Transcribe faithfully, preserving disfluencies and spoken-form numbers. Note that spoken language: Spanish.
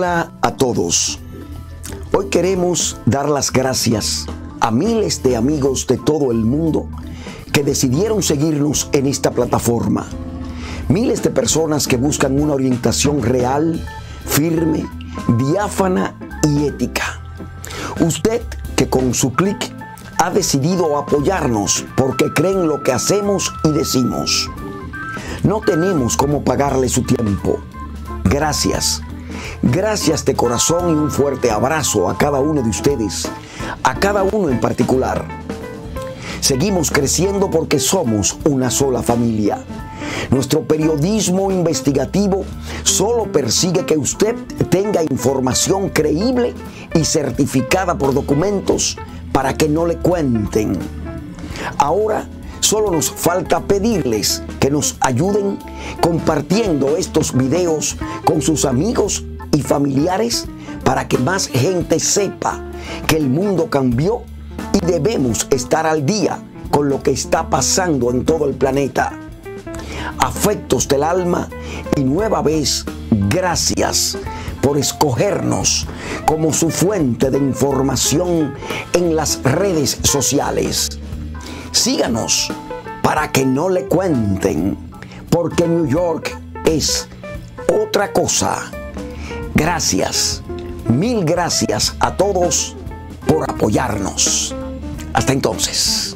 Hola a todos. Hoy queremos dar las gracias a miles de amigos de todo el mundo que decidieron seguirnos en esta plataforma. Miles de personas que buscan una orientación real, firme, diáfana y ética. Usted que con su clic ha decidido apoyarnos porque cree en lo que hacemos y decimos. No tenemos cómo pagarle su tiempo. Gracias. Gracias de corazón y un fuerte abrazo a cada uno de ustedes, a cada uno en particular. Seguimos creciendo porque somos una sola familia. Nuestro periodismo investigativo solo persigue que usted tenga información creíble y certificada por documentos para que no le cuenten. Ahora solo nos falta pedirles que nos ayuden compartiendo estos videos con sus amigos y familiares para que más gente sepa que el mundo cambió y debemos estar al día con lo que está pasando en todo el planeta. Afectos del alma y nueva vez, gracias por escogernos como su fuente de información en las redes sociales. Síganos para que no le cuenten, porque New York es otra cosa. Gracias, mil gracias a todos por apoyarnos. Hasta entonces.